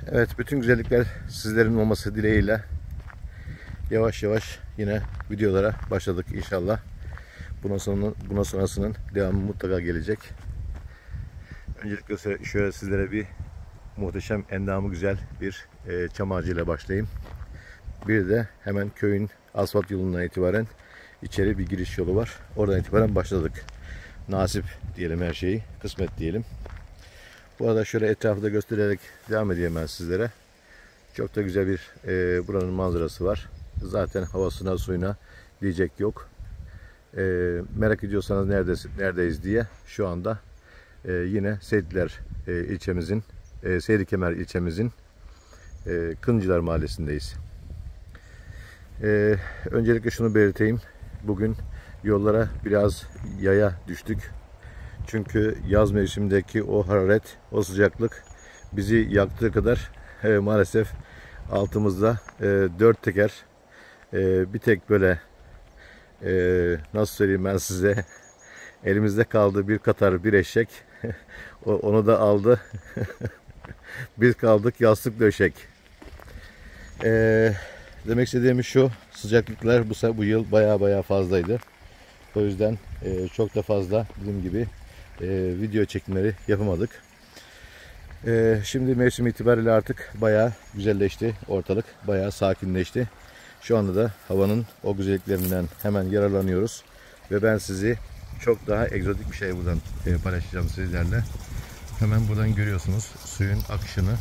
Evet, bütün güzellikler sizlerin olması dileğiyle yavaş yavaş yine videolara başladık inşallah. Buna sonrasının devamı mutlaka gelecek. Öncelikle şöyle sizlere bir muhteşem, endamı güzel bir çam ağacıyla başlayayım. Bir de hemen köyün asfalt yolundan itibaren içeri bir giriş yolu var. Oradan itibaren başladık. Nasip diyelim her şeyi, kısmet diyelim. Bu arada şöyle etrafı da göstererek devam edeyim ben sizlere. Çok da güzel bir buranın manzarası var. Zaten havasına suyuna diyecek yok. Merak ediyorsanız neredeyiz diye şu anda yine Seyitler ilçemizin, Seyrikemer ilçemizin Kıncılar Mahallesi'ndeyiz. Öncelikle şunu belirteyim. Bugün yollara biraz yaya düştük. Çünkü yaz mevsimindeki o hararet, o sıcaklık bizi yaktığı kadar maalesef altımızda dört teker, bir tek böyle nasıl söyleyeyim ben size, elimizde kaldı bir katar bir eşek. Onu da aldı. Biz kaldık yastık döşek. Demek istediğim şu, sıcaklıklar bu yıl baya fazlaydı. O yüzden çok da fazla dediğim gibi video çekimleri yapamadık. Şimdi mevsim itibariyle artık bayağı güzelleşti ortalık, bayağı sakinleşti. Şu anda da havanın o güzelliklerinden hemen yararlanıyoruz ve ben sizi çok daha egzotik bir şey buradan paylaşacağım sizlerle. Hemen buradan görüyorsunuz suyun akışını.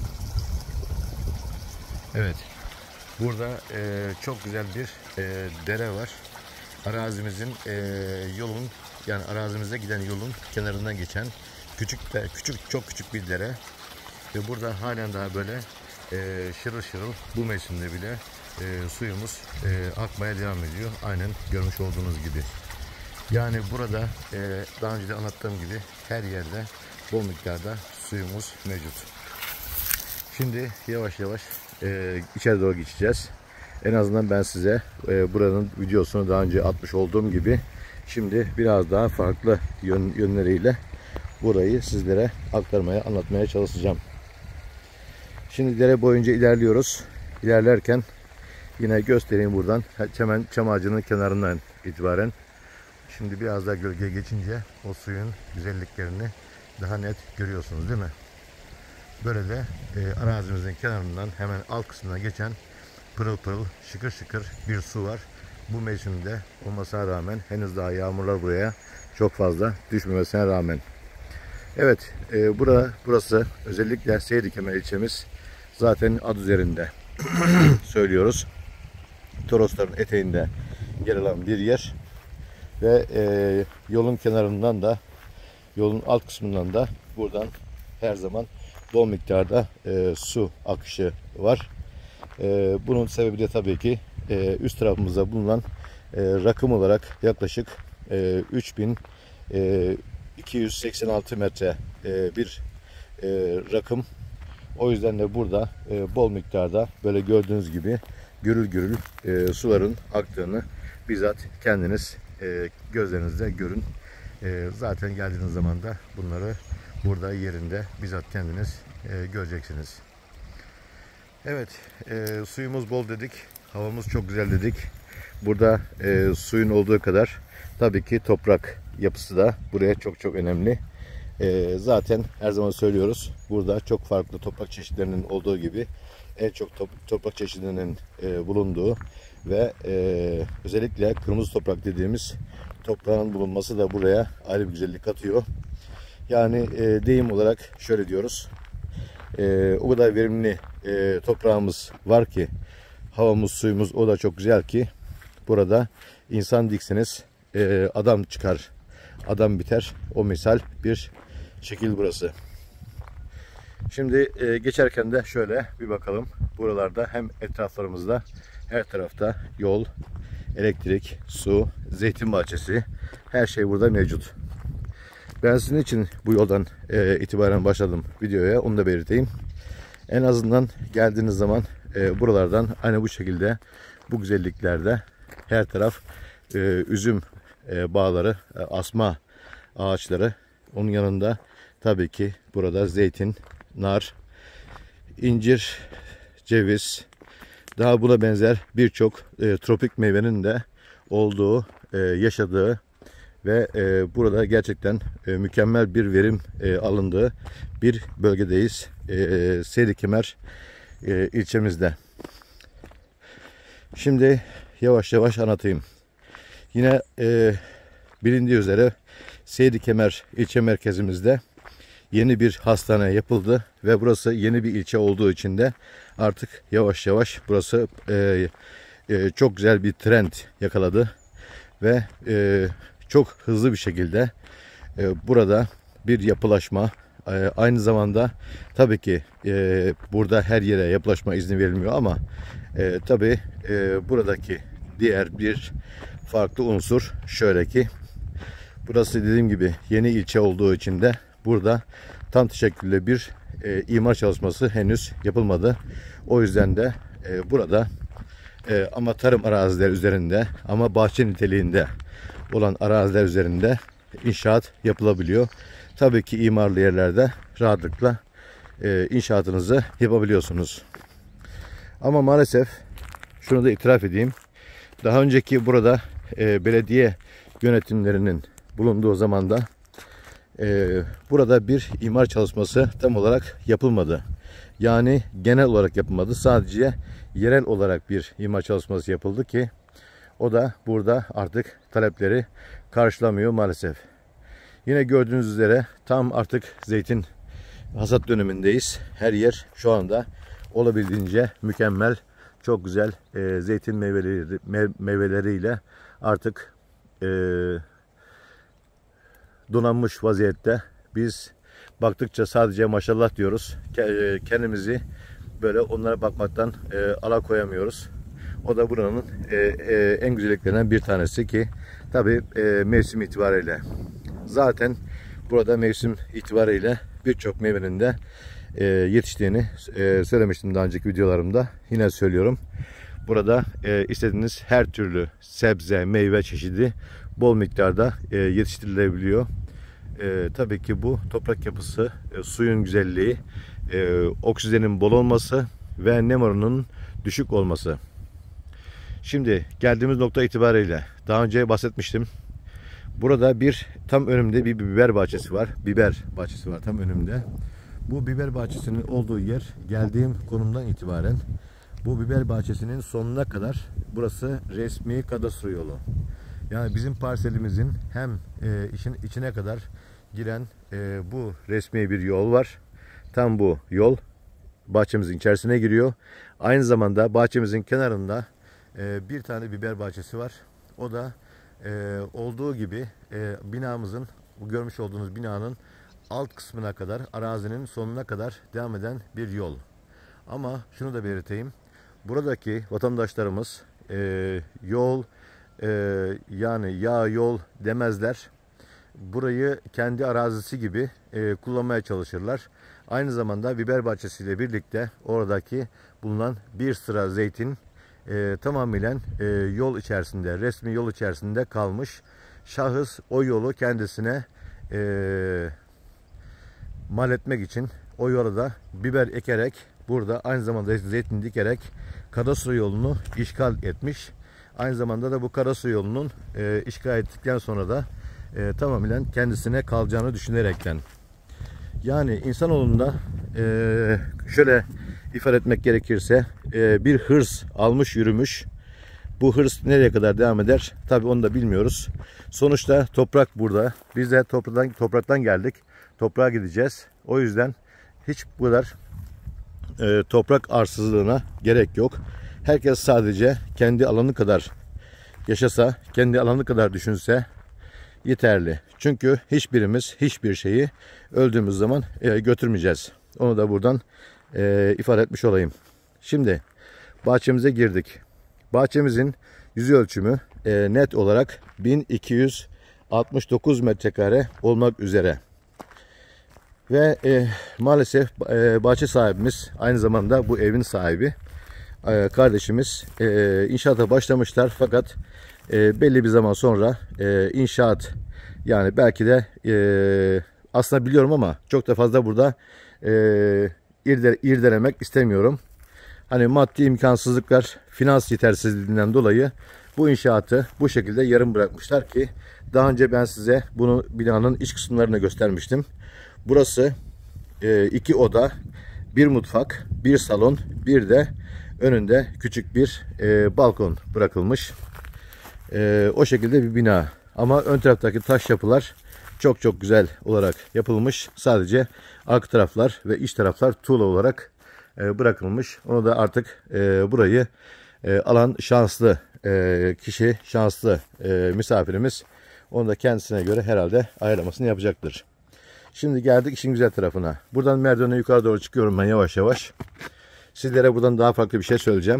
Evet, burada çok güzel bir dere var. Arazimizin yolun, yani arazimize giden yolun kenarından geçen çok küçük bir dere ve burada halen daha böyle şırıl şırıl bu mevsimde bile suyumuz akmaya devam ediyor. Aynen görmüş olduğunuz gibi. Yani burada daha önce de anlattığım gibi her yerde bol miktarda suyumuz mevcut. Şimdi yavaş yavaş içeri doğru geçeceğiz. En azından ben size buranın videosunu daha önce atmış olduğum gibi şimdi biraz daha farklı yönleriyle burayı sizlere aktarmaya, anlatmaya çalışacağım. Şimdi dere boyunca ilerliyoruz. İlerlerken yine göstereyim buradan. Hemen çam ağacının kenarından itibaren. Şimdi biraz daha gölge geçince o suyun güzelliklerini daha net görüyorsunuz değil mi? Böyle de arazimizin kenarından hemen alt kısmına geçen pırıl pırıl, şıkır şıkır bir su var. Bu mevsimde olmasına rağmen henüz daha yağmurlar buraya çok fazla düşmemesine rağmen. Evet, burası özellikle Seyrikemer ilçemiz zaten ad üzerinde söylüyoruz. Torosların eteğinde yer alan bir yer ve yolun kenarından da, yolun alt kısmından da buradan her zaman bol miktarda su akışı var. Bunun sebebi de tabii ki üst tarafımızda bulunan rakım olarak yaklaşık 3286 metre bir rakım. O yüzden de burada bol miktarda böyle gördüğünüz gibi gürül gürül suların aktığını bizzat kendiniz gözlerinizle görün. Zaten geldiğiniz zaman da bunları burada yerinde bizzat kendiniz göreceksiniz. Evet, suyumuz bol dedik, havamız çok güzel dedik. Burada suyun olduğu kadar tabii ki toprak yapısı da buraya çok önemli. Zaten her zaman söylüyoruz, burada çok farklı toprak çeşitlerinin olduğu gibi en çok toprak çeşidinin bulunduğu ve özellikle kırmızı toprak dediğimiz toprağın bulunması da buraya ayrı bir güzellik katıyor. Yani deyim olarak şöyle diyoruz, o kadar verimli toprağımız var ki, havamız, suyumuz o da çok güzel ki burada insan dikseniz adam çıkar, adam biter. O misal bir şekil burası. Şimdi geçerken de şöyle bir bakalım. Buralarda hem etraflarımızda her tarafta yol, elektrik, su, zeytin bahçesi, her şey burada mevcut. Ben sizin için bu yoldan itibaren başladım videoya, onu da belirteyim. En azından geldiğiniz zaman buralardan aynı bu şekilde, bu güzelliklerde her taraf üzüm bağları, asma ağaçları. Onun yanında tabii ki burada zeytin, nar, incir, ceviz, daha buna benzer birçok tropik meyvenin de olduğu, yaşadığı ve burada gerçekten mükemmel bir verim alındığı bir bölgedeyiz. Seydikemer ilçemizde. Şimdi yavaş yavaş anlatayım. Yine bilindiği üzere Seydikemer ilçe merkezimizde yeni bir hastane yapıldı ve burası yeni bir ilçe olduğu için de artık yavaş yavaş burası çok güzel bir trend yakaladı ve çok hızlı bir şekilde burada bir yapılaşma, aynı zamanda tabii ki burada her yere yapılaşma izni verilmiyor ama tabii buradaki diğer bir farklı unsur şöyle ki, burası dediğim gibi yeni ilçe olduğu için de burada tam teşekküllü bir imar çalışması henüz yapılmadı. O yüzden de burada ama tarım araziler üzerinde ama bahçe niteliğinde olan araziler üzerinde inşaat yapılabiliyor. Tabii ki imarlı yerlerde rahatlıkla inşaatınızı yapabiliyorsunuz. Ama maalesef şunu da itiraf edeyim. Daha önceki burada belediye yönetimlerinin bulunduğu zamanda burada bir imar çalışması tam olarak yapılmadı. Yani genel olarak yapılmadı. Sadece yerel olarak bir imar çalışması yapıldı ki o da burada artık talepleri karşılamıyor maalesef. Yine gördüğünüz üzere tam artık zeytin hasat dönemindeyiz. Her yer şu anda olabildiğince mükemmel, çok güzel zeytin meyveleriyle artık donanmış vaziyette. Biz baktıkça sadece maşallah diyoruz. Kendimizi böyle onlara bakmaktan alakoyamıyoruz. O da buranın en güzelliklerinden bir tanesi ki tabii mevsim itibariyle. Zaten burada mevsim itibariyle birçok meyvenin de yetiştiğini söylemiştim daha önceki videolarımda. Yine söylüyorum. Burada istediğiniz her türlü sebze, meyve çeşidi bol miktarda yetiştirilebiliyor. Tabii ki bu toprak yapısı, suyun güzelliği, oksijenin bol olması ve nem oranının düşük olması. Şimdi geldiğimiz nokta itibariyle daha önce bahsetmiştim. Burada tam önümde bir biber bahçesi var. Biber bahçesi var tam önümde. Bu biber bahçesinin olduğu yer, geldiğim konumdan itibaren bu biber bahçesinin sonuna kadar burası resmi kadastro yolu. Yani bizim parselimizin hem işin içine kadar giren bu resmi bir yol var. Tam bu yol bahçemizin içerisine giriyor. Aynı zamanda bahçemizin kenarında bir tane biber bahçesi var. O da olduğu gibi binamızın, bu görmüş olduğunuz binanın alt kısmına kadar, arazinin sonuna kadar devam eden bir yol. Ama şunu da belirteyim. Buradaki vatandaşlarımız yol yani yol demezler. Burayı kendi arazisi gibi kullanmaya çalışırlar. Aynı zamanda biber bahçesiyle birlikte oradaki bulunan bir sıra zeytin tamamen yol içerisinde, resmi yol içerisinde kalmış. Şahıs o yolu kendisine mal etmek için o yola da biber ekerek, burada aynı zamanda zeytin dikerek kadastro yolunu işgal etmiş. Aynı zamanda da bu kadastro yolunun işgal ettikten sonra da tamamen kendisine kalacağını düşünerekten. Yani insanoğlunda şöyle ifade etmek gerekirse bir hırs almış yürümüş. Bu hırs nereye kadar devam eder? Tabii onu da bilmiyoruz. Sonuçta toprak burada. Biz de topraktan geldik. Toprağa gideceğiz. O yüzden hiç bu kadar toprak arsızlığına gerek yok. Herkes sadece kendi alanı kadar yaşasa, kendi alanı kadar düşünse yeterli. Çünkü hiçbirimiz hiçbir şeyi öldüğümüz zaman götürmeyeceğiz. Onu da buradan ifade etmiş olayım. Şimdi bahçemize girdik. Bahçemizin yüz ölçümü net olarak 1269 metrekare olmak üzere. Ve maalesef bahçe sahibimiz, aynı zamanda bu evin sahibi kardeşimiz inşaata başlamışlar. Fakat belli bir zaman sonra inşaat, yani belki de aslında biliyorum ama çok da fazla burada irdelemek istemiyorum. Hani maddi imkansızlıklar, finans yetersizliğinden dolayı bu inşaatı bu şekilde yarım bırakmışlar ki daha önce ben size bunu binanın iç kısımlarını göstermiştim. Burası 2 oda, 1 mutfak, 1 salon, bir de önünde küçük bir balkon bırakılmış. O şekilde bir bina. Ama ön taraftaki taş yapılar çok güzel olarak yapılmış. Sadece arka taraflar ve iç taraflar tuğla olarak bırakılmış. Onu da artık burayı alan şanslı kişi, şanslı misafirimiz, onu da kendisine göre herhalde ayarlamasını yapacaktır. Şimdi geldik işin güzel tarafına. Buradan merdivene yukarı doğru çıkıyorum ben yavaş yavaş. Sizlere buradan daha farklı bir şey söyleyeceğim.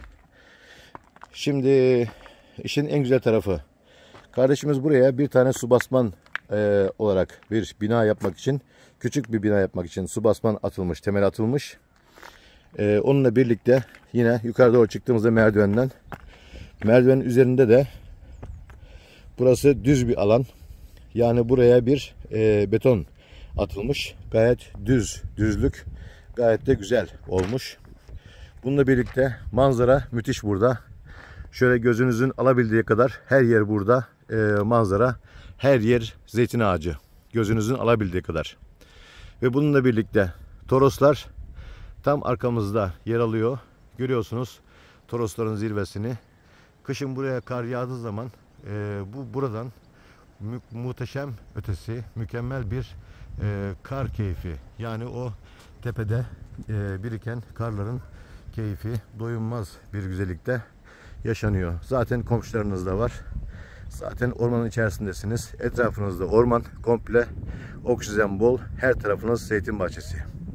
Şimdi işin en güzel tarafı. Kardeşimiz buraya bir tane su basman olarak bir bina yapmak için, küçük bir bina yapmak için su basman atılmış, temel atılmış. Onunla birlikte yine yukarı doğru çıktığımızda merdivenin üzerinde de burası düz bir alan. Yani buraya bir beton atılmış. Gayet düzlük. Gayet de güzel olmuş. Bununla birlikte manzara müthiş burada. Şöyle gözünüzün alabildiği kadar her yer burada manzara. Her yer zeytin ağacı. Gözünüzün alabildiği kadar. Ve bununla birlikte Toroslar tam arkamızda yer alıyor. Görüyorsunuz Torosların zirvesini. Kışın buraya kar yağdığı zaman buradan muhteşem ötesi mükemmel bir kar keyfi. Yani o tepede biriken karların keyfi doyulmaz bir güzellikte yaşanıyor. Zaten komşularınız da var. Zaten ormanın içerisindesiniz. Etrafınızda orman, komple oksijen bol. Her tarafınız zeytin bahçesi.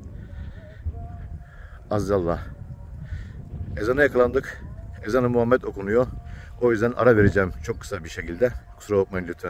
Azizallah. Ezana yakalandık. Ezan-ı Muhammed okunuyor. O yüzden ara vereceğim çok kısa bir şekilde. Kusura bakmayın lütfen.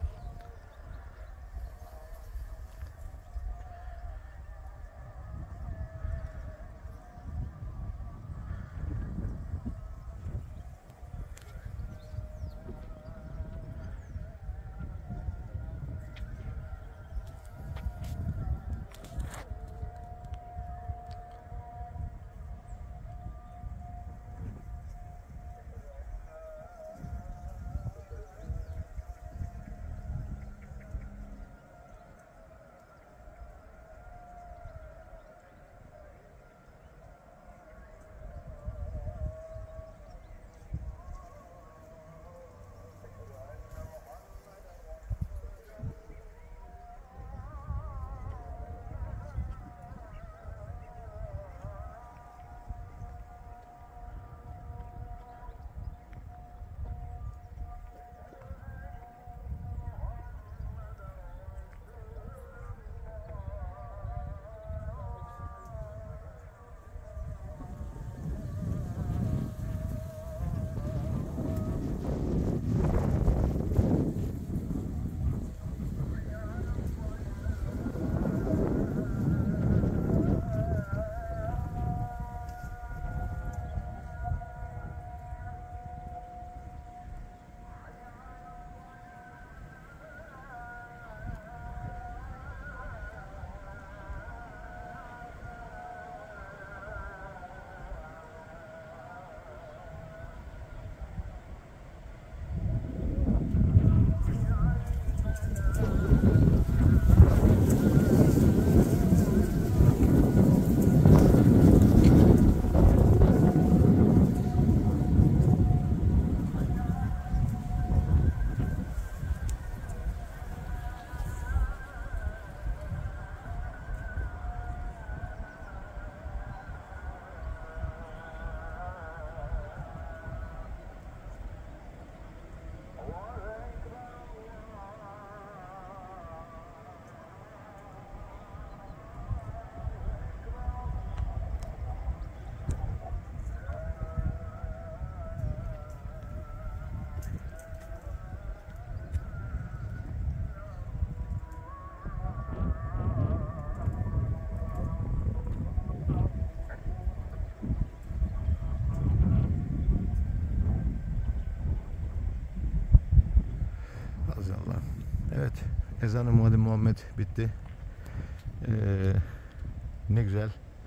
Evet, ezan-ı Muhammed bitti. Ne güzel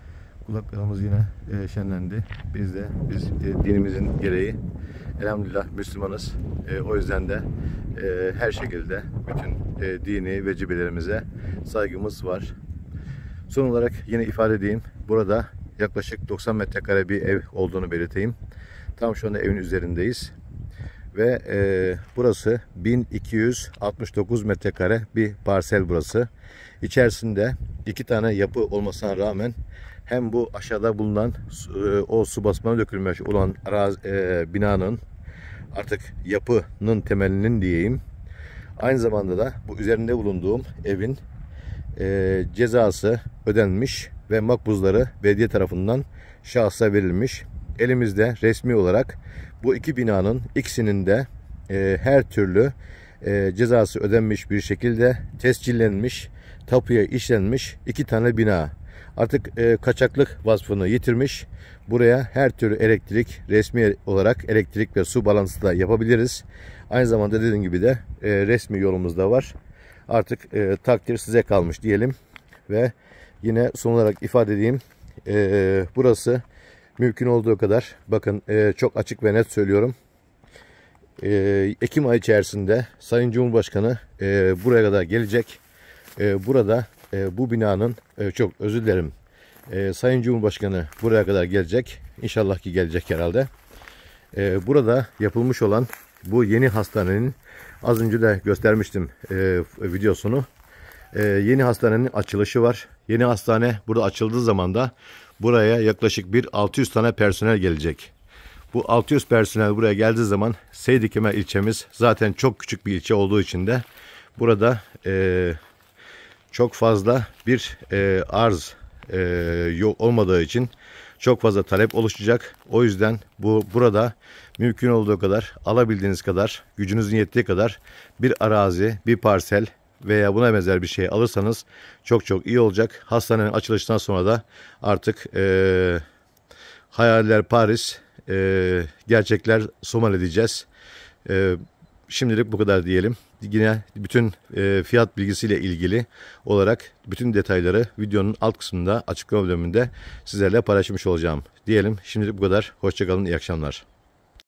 kulaklarımız yine şenlendi. Biz dinimizin gereği elhamdülillah Müslümanız. O yüzden de her şekilde bütün dini vecibelerimize saygımız var. Son olarak yine ifade edeyim. Burada yaklaşık 90 metrekare bir ev olduğunu belirteyim. Tam şu anda evin üzerindeyiz. Ve burası 1269 metrekare bir parsel burası. İçerisinde 2 tane yapı olmasına rağmen hem bu aşağıda bulunan o su basmana dökülmüş olan binanın artık yapının temelinin diyeyim. Aynı zamanda da bu üzerinde bulunduğum evin cezası ödenmiş ve makbuzları belediye tarafından şahsa verilmiş. Elimizde resmi olarak bu iki binanın ikisinin de her türlü cezası ödenmiş bir şekilde tescillenmiş, tapuya işlenmiş 2 tane bina. Artık kaçaklık vasfını yitirmiş. Buraya her türlü elektrik, resmi olarak elektrik ve su bağlantısı da yapabiliriz. Aynı zamanda dediğim gibi de resmi yolumuz da var. Artık takdir size kalmış diyelim. Ve yine son olarak ifade edeyim. Burası mümkün olduğu kadar, bakın çok açık ve net söylüyorum. Ekim ayı içerisinde Sayın Cumhurbaşkanı buraya kadar gelecek. Burada bu binanın, çok özür dilerim, Sayın Cumhurbaşkanı buraya kadar gelecek. İnşallah ki gelecek herhalde. Burada yapılmış olan bu yeni hastanenin, az önce de göstermiştim videosunu. Yeni hastanenin açılışı var. Yeni hastane burada açıldığı zaman da buraya yaklaşık 600 tane personel gelecek. Bu 600 personel buraya geldiği zaman Seydikemer ilçemiz zaten çok küçük bir ilçe olduğu için de burada çok fazla bir arz olmadığı için çok fazla talep oluşacak. O yüzden burada mümkün olduğu kadar, alabildiğiniz kadar, gücünüzün yettiği kadar bir arazi, bir parsel veya buna benzer bir şey alırsanız çok çok iyi olacak. Hastanenin açılışından sonra da artık hayaller Paris, gerçekler Somali edeceğiz. Şimdilik bu kadar diyelim. Yine bütün fiyat bilgisiyle ilgili olarak bütün detayları videonun alt kısmında, açıklama bölümünde sizlerle paylaşmış olacağım diyelim. Şimdilik bu kadar. Hoşça kalın, iyi akşamlar.